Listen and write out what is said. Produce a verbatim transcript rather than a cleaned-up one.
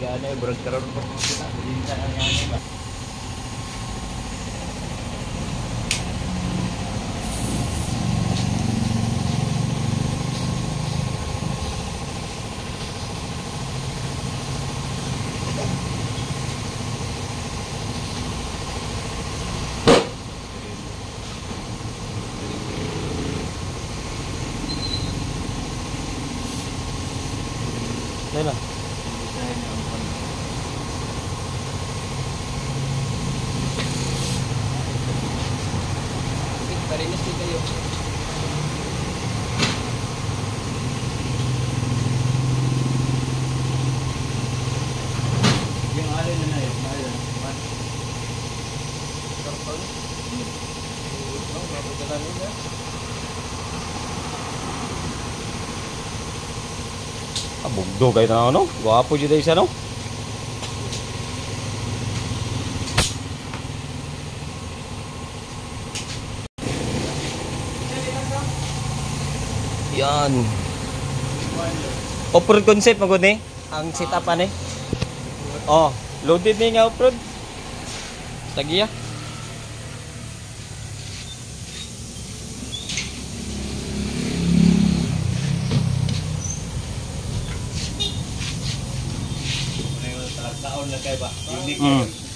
ano eh, brag karon po. Dinta ang yan ba. Dala. Parinis din kayo. Yung alin na na yun. Alin. Karpal. Oh, mapagdalan yun ya. Ah, bugdo kayo na ano? Gwapo dyan isa no? Yan. Off-road concept magod ni ang setup ani. Oh, loaded ni nga off-road. Tagiya. Taon na kay ba? Unique. Mm.